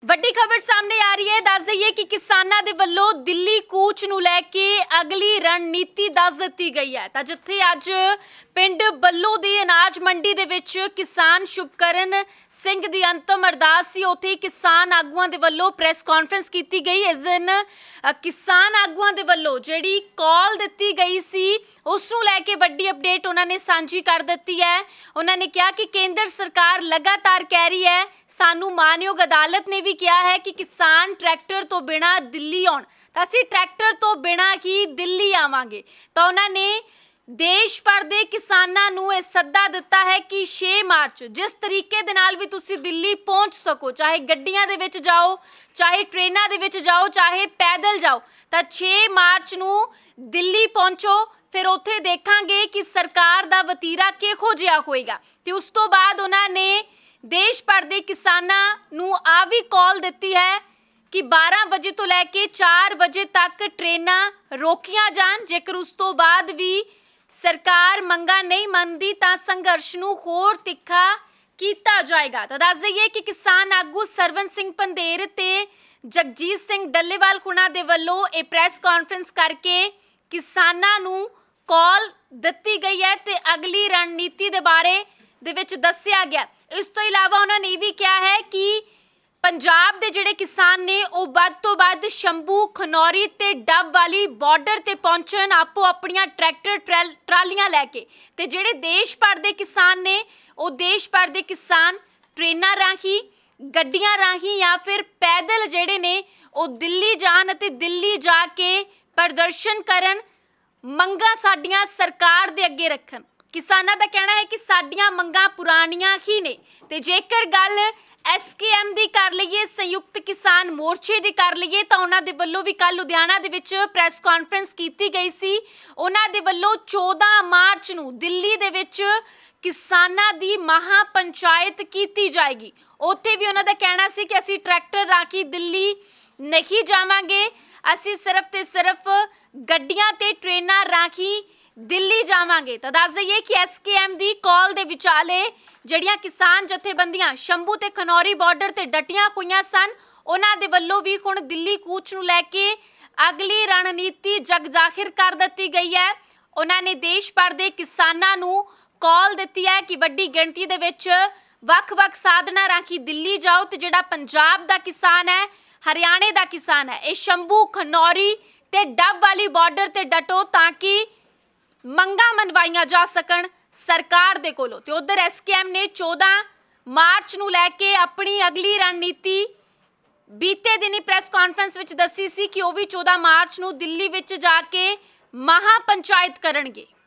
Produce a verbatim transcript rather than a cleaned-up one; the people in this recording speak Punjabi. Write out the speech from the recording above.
ਵੱਡੀ ਖਬਰ ਸਾਹਮਣੇ ਆ ਰਹੀ ਹੈ। ਦੱਸ ਦਈਏ ਕਿ ਕਿਸਾਨਾਂ ਦੇ ਵੱਲੋਂ ਦਿੱਲੀ ਕੂਚ ਨੂੰ ਲੈ ਕੇ ਅਗਲੀ ਰਣਨੀਤੀ ਦੱਸ ਦਿੱਤੀ ਗਈ ਹੈ। ਤਾਂ ਜਿੱਥੇ ਅੱਜ ਪਿੰਡ ਬੱਲੋ ਦੀ ਅਨਾਜ ਮੰਡੀ ਦੇ ਵਿੱਚ ਕਿਸਾਨ ਸ਼ੁਭਕਰਨ ਸਿੰਘ ਦੀ ਅੰਤਮ ਅਰਦਾਸ ਸੀ, ਉੱਥੇ ਕਿਸਾਨ ਆਗੂਆਂ ਦੇ ਵੱਲੋਂ ਪ੍ਰੈਸ ਕਾਨਫਰੰਸ ਕੀਤੀ ਗਈ। ਇਸ ਦਿਨ ਕਿਸਾਨ ਆਗੂਆਂ ਦੇ ਵੱਲੋਂ ਜਿਹੜੀ ਕਾਲ ਦਿੱਤੀ ਗਈ ਸੀ ਉਸ ਨੂੰ ਲੈ ਕੇ ਵੱਡੀ ਅਪਡੇਟ ਉਹਨਾਂ ਨੇ ਸਾਂਝੀ ਕਰ ਦਿੱਤੀ ਹੈ। ਉਹਨਾਂ ਨੇ ਕਿਹਾ ਕਿ ਕੇਂਦਰ ਸਰਕਾਰ ਲਗਾਤਾਰ ਕਹਿ ਰਹੀ ਹੈ, ਸਾਨੂੰ ਮਾਨਯੋਗ ਅਦਾਲਤ ਨੇ ਵੀ ਕਿਹਾ ਹੈ ਕਿ ਕਿਸਾਨ ਟਰੈਕਟਰ ਤੋਂ ਬਿਨਾਂ ਦਿੱਲੀ ਆਉਣ ਤਾਂ ਅਸੀਂ ਟਰੈਕਟਰ ਤੋਂ ਬਿਨਾਂ ਹੀ ਦਿੱਲੀ ਆਵਾਂਗੇ। ਤਾਂ ਉਹਨਾਂ ਨੇ ਦੇਸ਼ ਭਰ ਦੇ ਕਿਸਾਨਾਂ ਨੂੰ ਇਹ ਸੱਦਾ ਦਿੱਤਾ ਹੈ ਕਿ ਛੇ ਮਾਰਚ ਜਿਸ ਤਰੀਕੇ ਦੇ ਨਾਲ ਵੀ ਤੁਸੀਂ ਦਿੱਲੀ ਪਹੁੰਚ ਸਕੋ, ਚਾਹੇ ਗੱਡੀਆਂ ਦੇ ਵਿੱਚ ਜਾਓ, ਚਾਹੇ ਟ੍ਰੇਨਾਂ ਦੇ ਵਿੱਚ ਜਾਓ, ਚਾਹੇ ਪੈਦਲ ਜਾਓ, ਤਾਂ ਛੇ ਮਾਰਚ ਨੂੰ ਦਿੱਲੀ ਪਹੁੰਚੋ। ਫਿਰ ਉੱਥੇ ਦੇਖਾਂਗੇ ਕਿ ਸਰਕਾਰ ਦਾ ਵਤੀਰਾ ਕਿਹੋ ਜਿਹਾ ਹੋਏਗਾ। ਤੇ ਉਸ ਤੋਂ ਬਾਅਦ ਉਹਨਾਂ ਨੇ ਦੇਸ਼ ਭਰ ਦੇ ਕਿਸਾਨਾਂ ਨੂੰ ਆ ਵੀ ਕਾਲ ਦਿੱਤੀ ਹੈ ਕਿ ਬਾਰਾਂ ਵਜੇ ਤੋਂ ਲੈ ਕੇ ਚਾਰ ਵਜੇ ਤੱਕ ਟ੍ਰੇਨਾਂ ਰੋਕੀਆਂ ਜਾਣ। ਜੇਕਰ ਉਸ ਤੋਂ ਬਾਅਦ ਵੀ ਸਰਕਾਰ ਮੰਗਾਂ ਨਹੀਂ ਮੰਨਦੀ ਤਾਂ ਸੰਘਰਸ਼ ਨੂੰ ਹੋਰ ਤਿੱਖਾ ਕੀਤਾ ਜਾਏਗਾ। ਤਾਂ ਦੱਸ ਦਈਏ ਕਿ ਕਿਸਾਨ ਆਗੂ ਸਰਵਨ ਸਿੰਘ ਪੰਧੇਰ ਤੇ ਜਗਜੀਤ ਸਿੰਘ ਡੱਲੇਵਾਲ ਹੁਣਾਂ ਦੇ ਵੱਲੋਂ ਇਹ ਪ੍ਰੈਸ ਕਾਨਫਰੰਸ ਕਰਕੇ ਕਿਸਾਨਾਂ ਨੂੰ ਕਾਲ ਦਿੱਤੀ ਗਈ ਹੈ ਤੇ ਅਗਲੀ ਰਣਨੀਤੀ ਦੇ ਬਾਰੇ ਦੇ ਵਿੱਚ ਦੱਸਿਆ ਗਿਆ। ਇਸ ਤੋਂ ਇਲਾਵਾ ਉਹਨਾਂ ਨੇ ਇਹ ਵੀ ਕਿਹਾ ਹੈ ਕਿ ਪੰਜਾਬ ਦੇ ਜਿਹੜੇ ਕਿਸਾਨ ਨੇ ਉਹ ਵੱਧ ਤੋਂ ਵੱਧ ਸ਼ੰਭੂ, ਖਨੌਰੀ ਤੇ ਡੱਬ ਵਾਲੀ ਬਾਰਡਰ ਤੇ ਪਹੁੰਚਣ ਆਪੋ ਆਪਣੀਆਂ ਟਰੈਕਟਰ ਟਰਾਲੀਆਂ ਲੈ ਕੇ। ਤੇ ਜਿਹੜੇ ਦੇਸ਼ ਭਰ ਦੇ ਕਿਸਾਨ ਨੇ ਉਹ ਦੇਸ਼ ਭਰ ਦੇ ਕਿਸਾਨ ਟ੍ਰੇਨਾਂ ਰਾਹੀਂ, ਗੱਡੀਆਂ ਰਾਹੀਂ ਜਾਂ ਫਿਰ ਪੈਦਲ ਜਿਹੜੇ ਨੇ ਉਹ ਦਿੱਲੀ ਜਾਣ ਅਤੇ ਦਿੱਲੀ ਜਾ ਕੇ ਪ੍ਰਦਰਸ਼ਨ ਕਰਨ, ਮੰਗਾਂ ਸਾਡੀਆਂ ਸਰਕਾਰ ਦੇ ਅੱਗੇ ਰੱਖਣ। ਕਿਸਾਨਾਂ ਦਾ ਕਹਿਣਾ ਹੈ ਕਿ ਸਾਡੀਆਂ ਮੰਗਾਂ ਪੁਰਾਣੀਆਂ ਹੀ ਨੇ। ਤੇ ਜੇਕਰ ਗੱਲ ਐਸ ਕੇ ਐਮ ਦੀ ਕਰ ਲਈਏ, ਸੰਯੁਕਤ ਕਿਸਾਨ ਮੋਰਚੇ ਦੀ ਕਰ ਲਈਏ, ਤਾਂ ਉਹਨਾਂ ਦੇ ਵੱਲੋਂ ਵੀ ਕੱਲ ਲੁਧਿਆਣਾ ਦੇ ਵਿੱਚ ਪ੍ਰੈਸ ਕਾਨਫਰੰਸ ਕੀਤੀ ਗਈ ਸੀ। ਉਹਨਾਂ ਦੇ ਵੱਲੋਂ ਚੌਦਾਂ ਮਾਰਚ ਨੂੰ ਦਿੱਲੀ ਦੇ ਵਿੱਚ ਕਿਸਾਨਾਂ ਦੀ ਮਹਾ ਪੰਚਾਇਤ ਕੀਤੀ ਜਾਏਗੀ। ਉੱਥੇ ਵੀ ਉਹਨਾਂ ਦਾ ਕਹਿਣਾ ਸੀ ਕਿ ਅਸੀਂ ਟਰੈਕਟਰ ਰਾਹੀਂ ਦਿੱਲੀ ਨਹੀਂ ਜਾਵਾਂਗੇ, ਅਸੀਂ ਸਿਰਫ ਤੇ ਸਿਰਫ ਗੱਡੀਆਂ ਤੇ ਟ੍ਰੇਨਾਂ ਰਾਹੀਂ ਦਿੱਲੀ ਜਾਵਾਂਗੇ। ਤਾਂ ਦੱਸ ਦਈਏ ਕਿ ਐਸ ਕੇ ਐਮ ਦੀ ਕਾਲ ਦੇ ਵਿਚਾਲੇ ਜਿਹੜੀਆਂ ਕਿਸਾਨ ਜਥੇਬੰਦੀਆਂ ਸ਼ੰਭੂ ਤੇ ਖਨੌਰੀ ਬਾਰਡਰ ਤੇ ਡਟੀਆਂ ਹੋਈਆਂ ਸਨ, ਉਹਨਾਂ ਦੇ ਵੱਲੋਂ ਵੀ ਹੁਣ ਦਿੱਲੀ ਕੂਚ ਨੂੰ ਲੈ ਕੇ ਅਗਲੀ ਰਣਨੀਤੀ ਜਗ ਜ਼ਾਹਿਰ ਕਰ ਦਿੱਤੀ ਗਈ ਹੈ। ਉਹਨਾਂ ਨੇ ਦੇਸ਼ ਭਰ ਦੇ ਕਿਸਾਨਾਂ ਨੂੰ ਕਾਲ ਦਿੱਤੀ ਹੈ ਕਿ ਵੱਡੀ ਗਿਣਤੀ ਦੇ ਵਿੱਚ ਵੱਖ-ਵੱਖ ਸਾਧਨਾਂ ਰਾਹੀਂ ਦਿੱਲੀ ਜਾਓ ਤੇ ਜਿਹੜਾ ਪੰਜਾਬ ਦਾ ਕਿਸਾਨ ਹੈ, ਹਰਿਆਣੇ ਦਾ ਕਿਸਾਨ ਹੈ, ਇਹ ਸ਼ੰਭੂ, ਖਨੌਰੀ ਤੇ ਡੱਬ ਵਾਲੀ ਬਾਰਡਰ ਤੇ ਡਟੋ ਤਾਂ ਕਿ ਮੰਗਾਂ ਮਨਵਾਈਆਂ ਜਾ ਸਕਣ ਸਰਕਾਰ ਦੇ ਕੋਲੋਂ। ਤੇ ਉਧਰ ਐਸ ਕੇ ਐਮ ਨੇ ਚੌਦਾਂ ਮਾਰਚ ਨੂੰ ਲੈ ਕੇ ਆਪਣੀ ਅਗਲੀ ਰਣਨੀਤੀ ਬੀਤੇ ਦਿਨੀ ਪ੍ਰੈਸ ਕਾਨਫਰੰਸ ਵਿੱਚ ਦੱਸੀ ਸੀ ਕਿ ਉਹ ਵੀ ਚੌਦਾਂ ਮਾਰਚ ਨੂੰ ਦਿੱਲੀ ਵਿੱਚ ਜਾ ਕੇ ਮਹਾ ਪੰਚਾਇਤ ਕਰਨਗੇ।